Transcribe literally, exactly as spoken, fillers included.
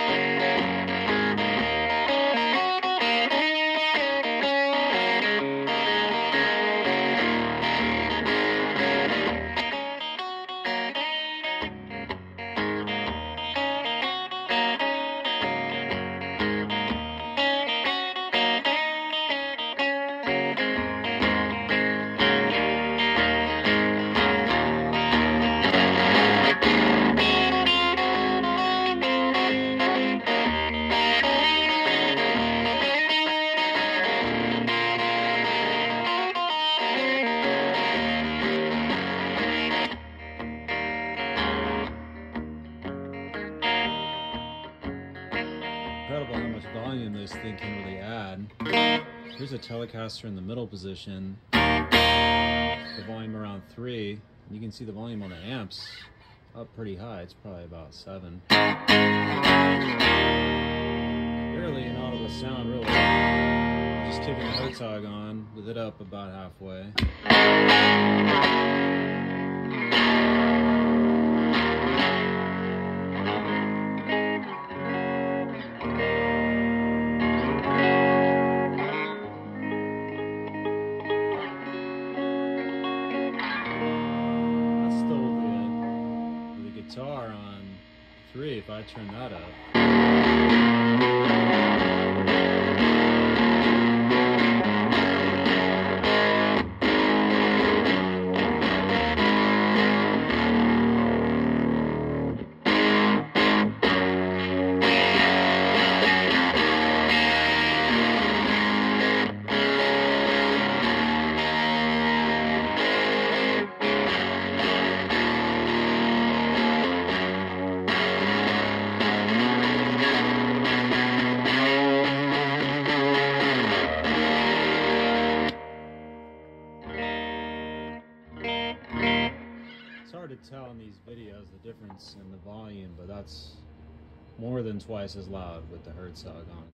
Incredible how much volume this thing can really add. Here's a Telecaster in the middle position, the volume around three. You can see the volume on the amps up pretty high. It's probably about seven. Barely an audible sound, really. Just kicking the Herzog on with it up about halfway. Guitar on three, if I turn that up. It's hard to tell in these videos the difference in the volume, but that's more than twice as loud with the Herzog on.